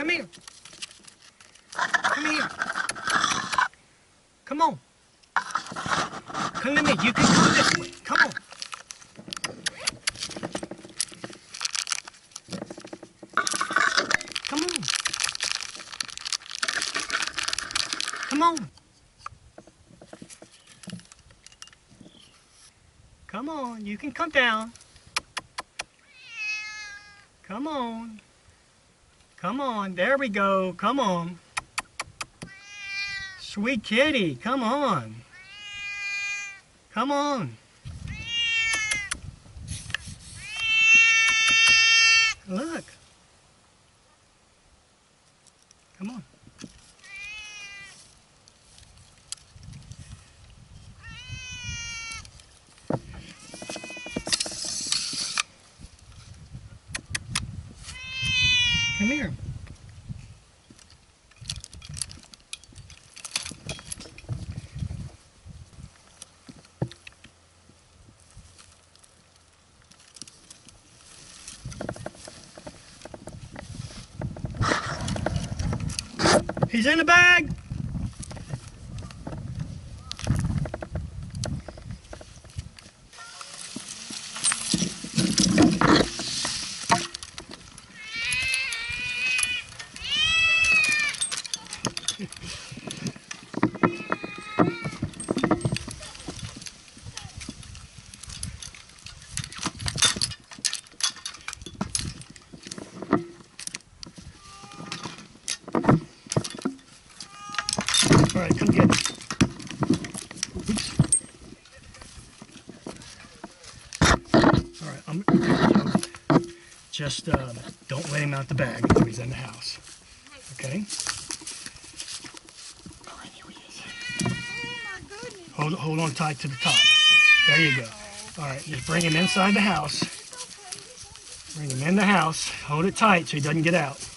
Come here. Come here. Come on. Come to me. You can come this way. Come on. Come on. Come on. Come on. You can come down. Come on. Come on. There we go. Come on. Sweet kitty. Come on. Come on. Look. Come on. Come here. He's in the bag. All right, come get it. Oops. All right, just don't let him out the bag until he's in the house. Okay? All right, here he is. Oh my goodness. Hold on tight to the top. There you go. All right, just bring him inside the house. Bring him in the house. Hold it tight so he doesn't get out.